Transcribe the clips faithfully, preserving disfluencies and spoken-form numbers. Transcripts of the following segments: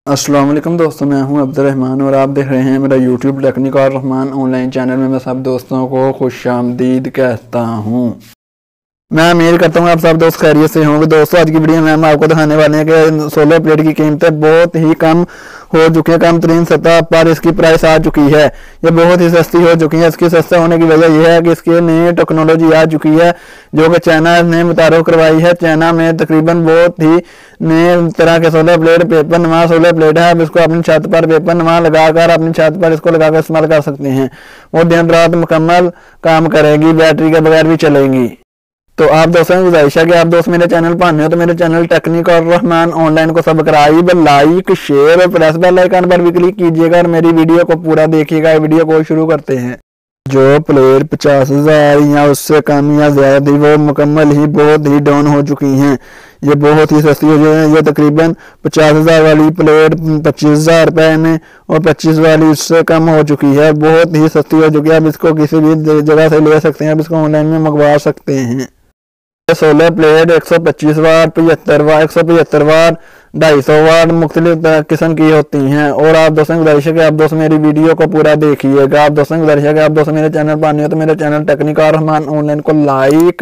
अस्सलाम वालेकुम दोस्तों, मैं हूं अब्दुर्रहमान और आप देख रहे हैं मेरा YouTube technical Rahman online channel में। मैं सब दोस्तों को खुशामदीद कहता हूं। मैं उम्मीद करता हूँ आप सब दोस्त खैरियत से होंगे। दोस्तों, आज की वीडियो में हम आपको दिखाने वाले हैं कि सोलर प्लेट की कीमतें बहुत ही कम हो चुकी है। कम तरीन सतह पर इसकी प्राइस आ चुकी है। ये बहुत ही सस्ती हो चुकी है। इसकी सस्ता होने की वजह यह है कि इसकी नई टेक्नोलॉजी आ चुकी है जो कि चाइना ने मुतारुफ करवाई है। चाइना में तकरीबन बहुत ही नए तरह के सोलर प्लेट पेपर नुमा सोलर प्लेट है। आप इसको अपनी छत पर पेपर नुमा लगाकर अपनी छत पर इसको लगाकर इस्तेमाल कर सकते हैं। वो दिन रात मुकम्मल काम करेगी, बैटरी के बगैर भी चलेंगी। तो आप दोस्तों की गुजारिश है कि आप दोस्त मेरे चैनल पर आने हो तो मेरे चैनल टेक्निकल रहमान ऑनलाइन को सब्सक्राइब, लाइक, शेयर और प्रेस बेल आइकन पर भी क्लिक कीजिएगा और मेरी वीडियो को पूरा देखिएगा। वीडियो को शुरू करते हैं। जो प्लेट पचास हजार या उससे कम या ज्यादा थी वो मुकम्मल ही बहुत ही डाउन हो चुकी हैं। ये बहुत ही सस्ती हो गई है। ये तकरीबन पचास हजार वाली प्लेट पच्चीस हजार रुपए में और पच्चीस वाली उससे कम हो चुकी है। बहुत ही सस्ती हो चुकी है। आप इसको किसी भी जगह से ले सकते हैं। आप इसको ऑनलाइन में मंगवा सकते हैं। सोलर प्लेट एक सौ पच्चीस वाट, पचहत्तर वाट, एक सौ पचहत्तर वाट, ढाई सौ वाट मुख्तलिफ किस्म की होती हैं। और आप दोस्तों की गुजारिश है कि आप दोस्त मेरी वीडियो को पूरा देखिएगा। आप दोस्तों की गुजारिश है कि आप दोस्त मेरे चैनल पर आने हो तो मेरे चैनल टेक्निकल रहमान ऑनलाइन को लाइक,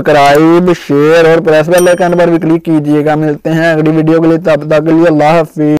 सब्सक्राइब, शेयर और प्रेस बेल आइकन पर भी क्लिक कीजिएगा। मिलते हैं अगली वीडियो के लिए, तब तक के लिए अल्लाह हाफिज।